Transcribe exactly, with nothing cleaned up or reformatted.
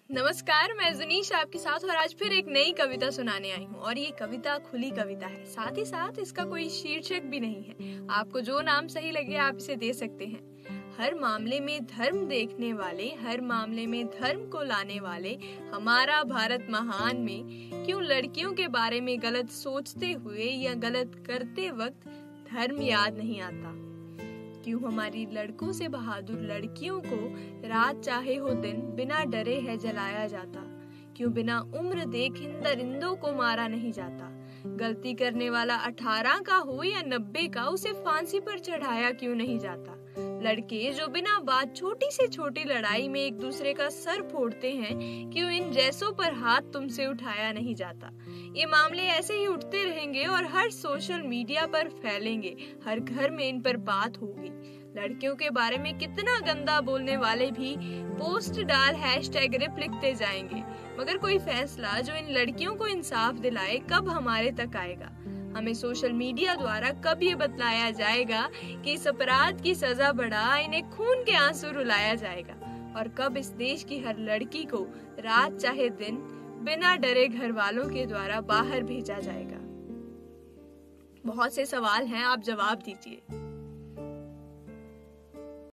नमस्कार, मैं जुनीश आपके साथ और आज फिर एक नई कविता सुनाने आई हूँ। और ये कविता खुली कविता है, साथ ही साथ इसका कोई शीर्षक भी नहीं है। आपको जो नाम सही लगे आप इसे दे सकते हैं। हर मामले में धर्म देखने वाले, हर मामले में धर्म को लाने वाले हमारा भारत महान में क्यों लड़कियों के बारे में गलत सोचते हुए या गलत करते वक्त धर्म याद नहीं आता। क्यों हमारी लड़कों से बहादुर लड़कियों को रात चाहे हो दिन बिना डरे है जलाया जाता। क्यों बिना उम्र देख इन दरिंदों को मारा नहीं जाता। गलती करने वाला अठारह का हो या नब्बे का, उसे फांसी पर चढ़ाया क्यों नहीं जाता। लड़के जो बिना बात छोटी से छोटी लड़ाई में एक दूसरे का सर फोड़ते हैं, क्यों इन जैसों पर हाथ तुमसे उठाया नहीं जाता। ये मामले ऐसे ही उठते रहेंगे और हर सोशल मीडिया पर फैलेंगे, हर घर में इन पर बात होगी। लड़कियों के बारे में कितना गंदा बोलने वाले भी पोस्ट डाल हैशटैग रिप लिखते जाएंगे, मगर कोई फैसला जो इन लड़कियों को इंसाफ दिलाए कब हमारे तक आएगा। हमें सोशल मीडिया द्वारा कब ये बतलाया जाएगा कि इस अपराध की सजा बढ़ा इन्हें खून के आंसू रुलाया जाएगा। और कब इस देश की हर लड़की को रात चाहे दिन बिना डरे घर वालों के द्वारा बाहर भेजा जाएगा। बहुत से सवाल हैं, आप जवाब दीजिए।